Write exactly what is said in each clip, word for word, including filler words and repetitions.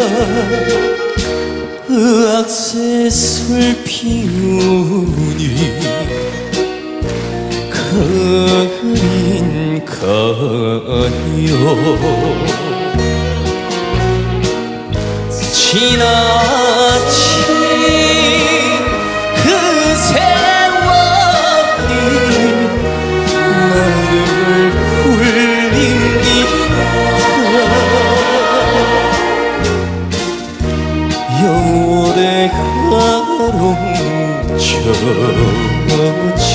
의학새술 피우니 그린 가요 지나친 그 세월이 나를 굴립니다. 영원의 가롱처지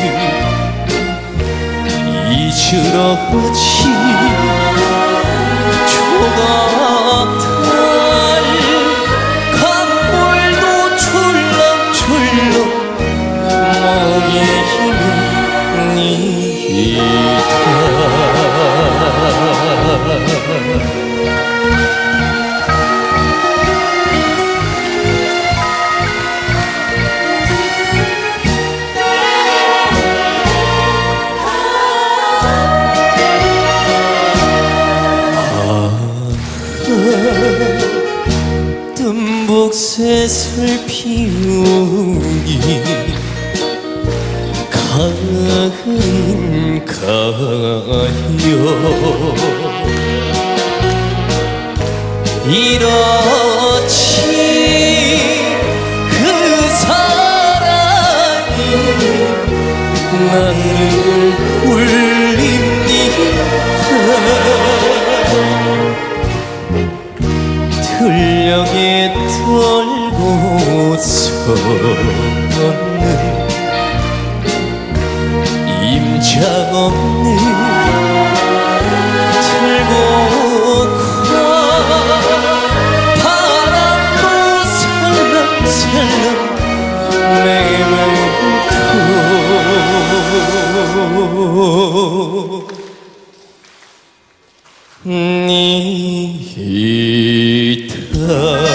이즈러지 조각달 강물도 출렁출렁 멍에 힘입니다. 뜸복새술 피우니 가은 가요 이렇지 그 사랑이 나를 울립니다. 들녘에 떨고서는 임자 없는 들고가 바람도 살랑살랑 내면도 니다.